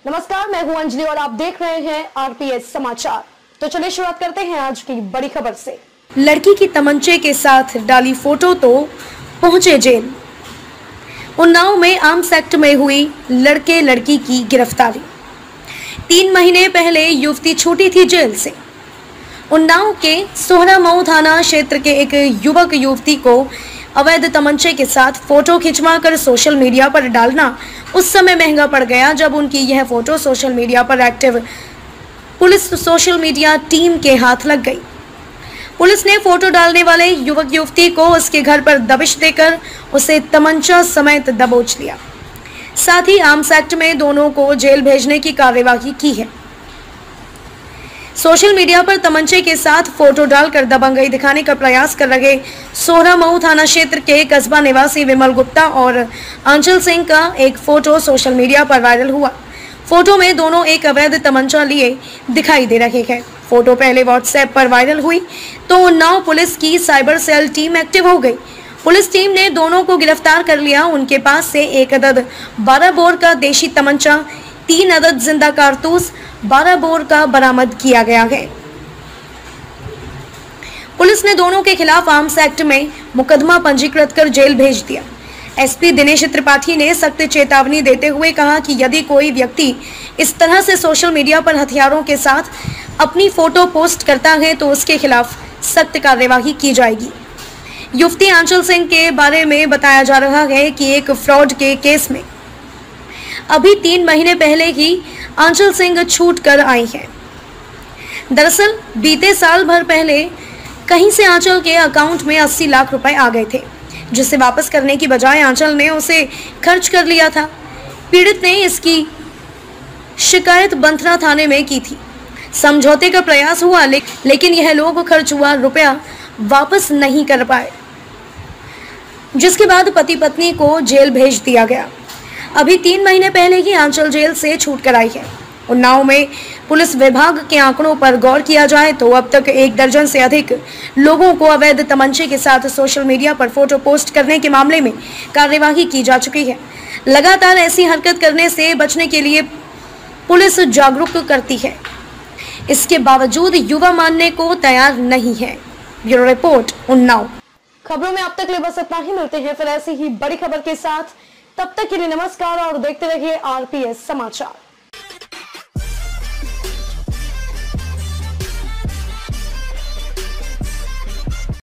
नमस्कार, मैं हूं अंजलि और आप देख रहे हैं आरपीएस समाचार। तो चलिए शुरुआत करते हैं आज की बड़ी खबर से। लड़की की तमंचे के साथ डाली फोटो तो पहुंचे जेल। उन्नाव में आर्म्स एक्ट में हुई लड़के लड़की की गिरफ्तारी। 3 महीने पहले युवती छूटी थी जेल से। उन्नाव के सोहरामऊ थाना क्षेत्र के एक युवक युवती को अवैध तमंचे के साथ फोटो खिंचवाकर सोशल मीडिया पर डालना उस समय महंगा पड़ गया जब उनकी यह फोटो सोशल मीडिया पर active police social media team के हाथ लग गई। पुलिस ने फोटो डालने वाले युवक युवती को उसके घर पर दबिश देकर उसे तमंचा समेत दबोच लिया। साथ ही आर्म्स एक्ट में दोनों को जेल भेजने की कार्यवाही की है। सोशल मीडिया पर तमंचे के साथ फोटो डालकर दबंगई दिखाने का प्रयास कर रहे सोहरामऊ थाना क्षेत्र के कस्बा निवासी विमल गुप्ता और अंचल सिंह का एक फोटो सोशल मीडिया पर वायरल हुआ। फोटो में दोनों एक अवैध तमंचा लिए दिखाई दे रहे हैं। फोटो पहले व्हाट्सएप पर वायरल हुई तो उन्नाव पुलिस की साइबर सेल टीम एक्टिव हो गई। पुलिस टीम ने दोनों को गिरफ्तार कर लिया। उनके पास से 1 अदद 12 बोर का देशी तमंचा, 3 अदद जिंदा कारतूस 12 बोर का बरामद किया गया है। पुलिस ने दोनों के खिलाफ आर्म्स एक्ट में मुकदमा पंजीकृत कर जेल भेज दिया। एसपी दिनेश त्रिपाठी ने सख्त चेतावनी देते हुए कहा कि यदि कोई व्यक्ति इस तरह से सोशल मीडिया पर हथियारों के साथ अपनी फोटो पोस्ट करता है तो उसके खिलाफ सख्त कार्यवाही की जाएगी। युवती आंचल सिंह के बारे में बताया जा रहा है कि एक फ्रॉड के केस में अभी 3 महीने ही ही आंचल सिंह छूट कर आई है। दरअसल बीते साल भर पहले कहीं से आंचल के अकाउंट में 80 लाख रुपए आ गए थे, जिसे वापस करने की बजाय आंचल ने उसे खर्च कर लिया था। पीड़ित ने इसकी शिकायत बंथरा थाने में की थी। समझौते का प्रयास हुआ लेकिन यह लोग खर्च हुआ रुपया वापस नहीं कर पाए, जिसके बाद पति पत्नी को जेल भेज दिया गया। अभी 3 महीने पहले ही आंचल जेल से छूट कर आई है। उन्नाव में पुलिस विभाग के आंकड़ों पर गौर किया जाए तो अब तक 1 दर्जन से अधिक लोगों को अवैध तमंचे के साथ सोशल मीडिया पर फोटो पोस्ट करने के मामले में कार्यवाही की जा चुकी है। लगातार ऐसी हरकत करने से बचने के लिए पुलिस जागरूक करती है। इसके बावजूद युवा मानने को तैयार नहीं है। Bureau report, Unnao. खबरों में अब तक ले बस इतना ही। मिलते हैं फिर ऐसी ही बड़ी खबर के साथ। तब तक के लिए नमस्कार और देखते रहिए आरपीएस समाचार।